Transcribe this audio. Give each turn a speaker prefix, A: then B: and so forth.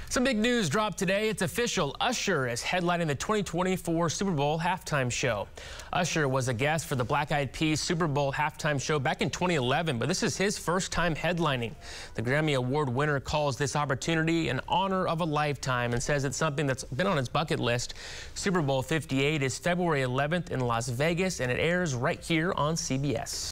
A: Some big news dropped today. It's official. Usher is headlining the 2024 Super Bowl halftime show. Usher was a guest for the Black Eyed Peas Super Bowl halftime show back in 2011, but this is his first time headlining. The Grammy Award winner calls this opportunity an honor of a lifetime and says it's something that's been on his bucket list. Super Bowl 58 is February 11th in Las Vegas, and it airs right here on CBS.